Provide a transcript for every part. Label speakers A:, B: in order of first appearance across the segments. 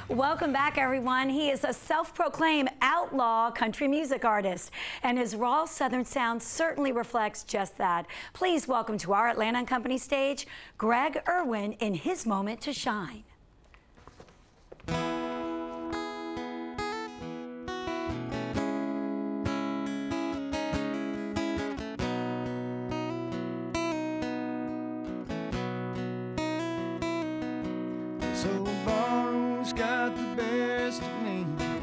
A: Welcome back, everyone. He is a self-proclaimed outlaw country music artist, and his raw Southern sound certainly reflects just that. Please welcome to our Atlanta & Company stage, Greg Erwin in his moment to shine.
B: So borrow's got the best of me,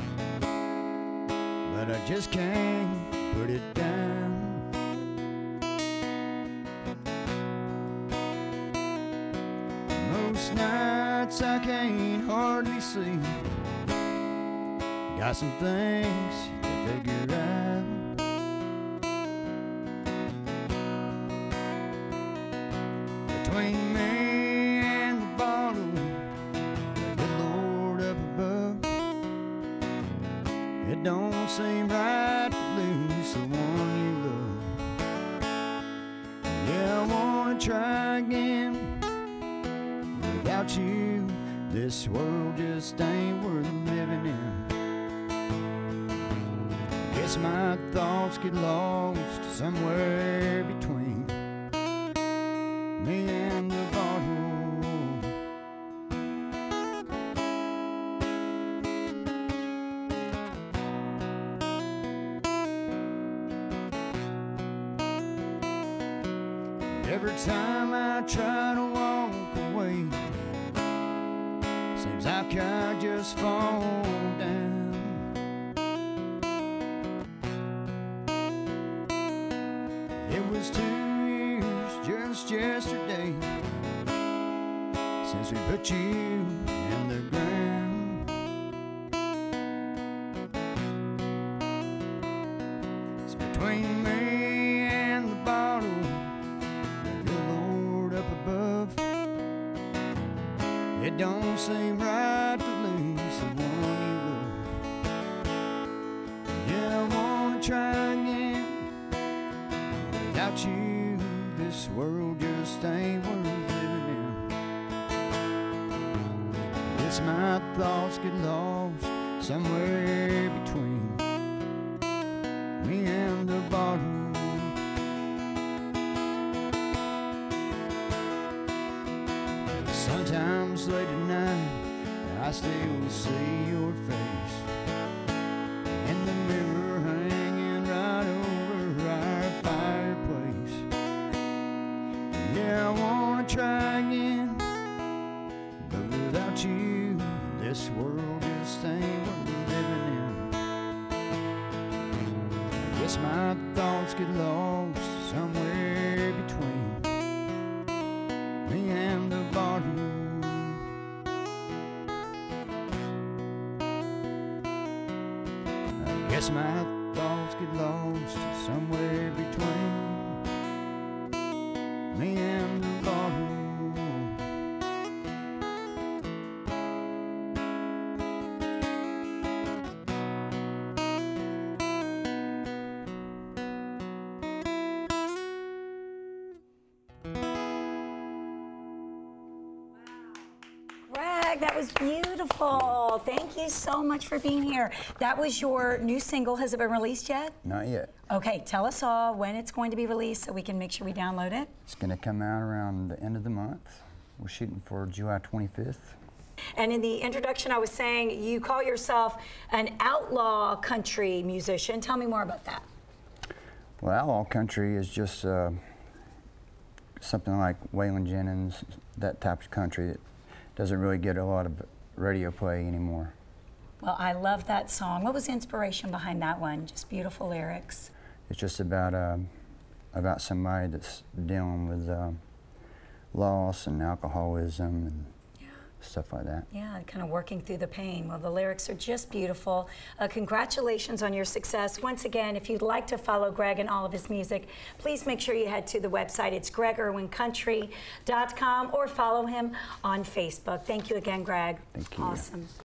B: but I just can't put it down. Most nights I can't hardly see. Got some things to figure out. Between me and the bottle, it don't seem right to lose the one you love. Yeah, I wanna try again. Without you, this world just ain't worth living in. Guess my thoughts get lost somewhere between me and the bottle. Every time I try to walk away, seems like I just fall down. It was 2 years just yesterday since we put you in the ground. It's between me and the bottle, it don't seem right to lose the one you love. Yeah, I wanna try again. Without you, this world just ain't worth living in. Guess my thoughts get lost somewhere between me and the bottle. Sometimes late at night, I still see your face in the mirror hanging right over our fireplace. Yeah, I wanna try again, but without you, this world just ain't worth living in. I guess my thoughts get lost somewhere between me and the bottle. I guess my thoughts get lost somewhere between me and the bottle.
A: Greg, that was beautiful. Thank you so much for being here. That was your new single. Has it been released yet?
B: Not yet.
A: Okay, tell us all when it's going to be released so we can make sure we download it.
B: It's going to come out around the end of the month. We're shooting for July 25th.
A: And in the introduction, I was saying you call yourself an outlaw country musician. Tell me more about that.
B: Well, outlaw country is just something like Waylon Jennings, that type of country that doesn't really get a lot of radio play anymore.
A: Well, I love that song. What was the inspiration behind that one? Just beautiful lyrics.
B: It's just about somebody that's dealing with loss and alcoholism and stuff like that.
A: Yeah, kind of working through the pain. Well, the lyrics are just beautiful. Congratulations on your success. Once again, if you'd like to follow Greg and all of his music, please make sure you head to the website. It's GregErwinCountry.com or follow him on Facebook. Thank you again, Greg.
B: Thank you.
A: Awesome.